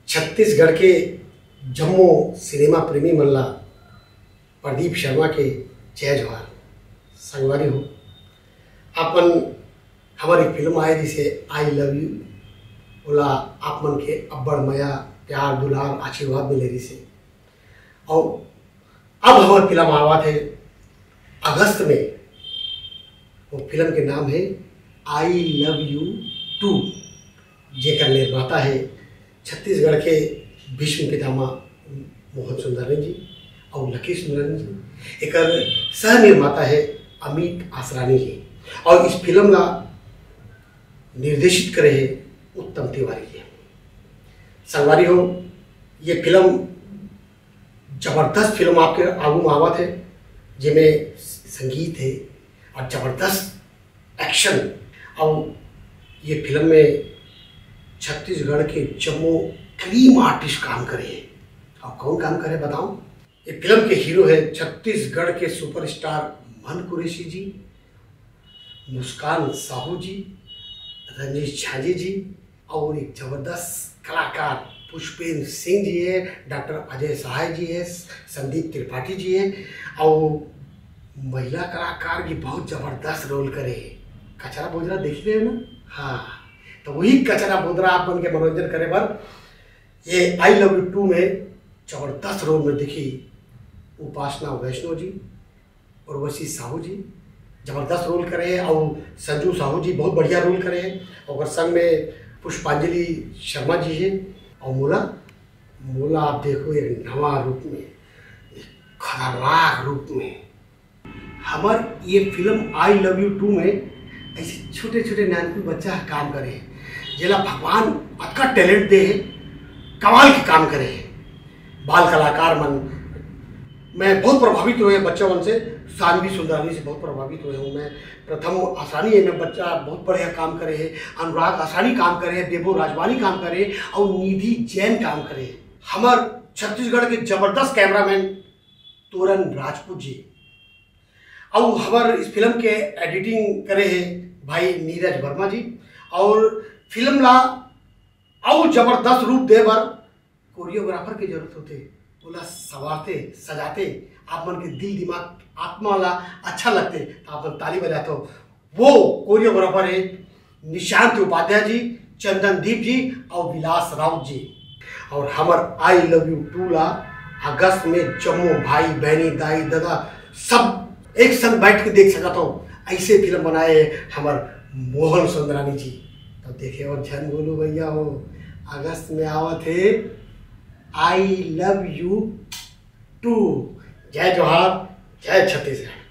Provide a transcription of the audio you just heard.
छत्तीसगढ़ के जम्मू सिनेमा प्रेमी मल्ला प्रदीप शर्मा के जय जोहार। संगवारी हो आपन हमारी फिल्म आए जिसे आई लव यू बोला आप मन के अब्बड़ मया प्यार दुलार आशीर्वाद मिले रही से। और अब हमारी फिल्म आवा थे अगस्त में। वो फिल्म के नाम है आई लव यू 2, जेकर निर्माता है छत्तीसगढ़ के भीष्म पितामह मोहन सुंदरन जी और लकी सुंदरन जी। एक सह निर्माता है अमित आसरानी जी और इस फिल्म का निर्देशित करे है उत्तम तिवारी जी। संगवारी हो ये फिल्म जबरदस्त फिल्म आपके आगू में आवत है, जिसमें संगीत है और जबरदस्त एक्शन। और ये फिल्म में छत्तीसगढ़ के जम्मू क्रीम आर्टिस्ट काम करे हैं। और कौन काम करे बताऊं? ये फिल्म के हीरो है छत्तीसगढ़ के सुपरस्टार मन कुरैशी जी, मुस्कान साहू जी, रंजीत झाजी जी और एक जबरदस्त कलाकार पुष्पेंद्र सिंह जी है, डॉक्टर अजय सहाय जी है, संदीप त्रिपाठी जी है और महिला कलाकार भी बहुत जबरदस्त रोल करे है। कचरा बोजरा देख रहे हो ना? हाँ, तो वही कचरा बोजरा आप बन के मनोरंजन करे पर ये आई लव यू 2 में जबरदस्त रोल में दिखी उपासना वैष्णव जी और वसी साहू जी जबरदस्त रोल करे हैं और संजू साहू जी बहुत बढ़िया रोल करे हैं और संग में पुष्पांजलि शर्मा जी है और मोला आप देखो एक नवा रूप में, एक खतरनाक रूप में। हमार ये फिल्म आई लव यू 2 में ऐसे छोटे छोटे नानकुल बच्चा काम करे हैं जिला भगवान अतका टैलेंट दे है, कमाल के काम करे हैं। बाल कलाकार मन मैं बहुत प्रभावित हुए बच्चों मन से, सानवी सुंदरानी से बहुत प्रभावित हुए हूँ मैं। प्रथम आसानी में बच्चा बहुत बढ़िया काम करे है, अनुराग आसानी काम करे है, देवो राजवानी काम करे और निधि जैन काम करे है। हमार छत्तीसगढ़ के जबरदस्त कैमरामैन तोरन राजपूत जी और हमार इस फिल्म के एडिटिंग करे है भाई नीरज वर्मा जी। और फिल्म ला और जबरदस्त रूप दे बर कोरियोग्राफर की जरूरत होते, बोला सवारते सजाते आप मन के दिल दिमाग आत्मा वाला अच्छा लगते तो आप मन ताली बजाते हो। वो कोरियोग्राफर है निशांत उपाध्याय जी, चंदनदीप जी और विलास राउत जी। और हमार आई लव यू 2 ला अगस्त में जम्मू भाई बहनी दाई दादा सब एक संग बैठ के देख सकता हो। ऐसे फिल्म बनाए हमार मोहन सुंदरानी जी। तो देखे और झन बोलो भैया हो अगस्त में आवत है आई लव यू 2। जय जोहार, जय छत्तीसगढ़।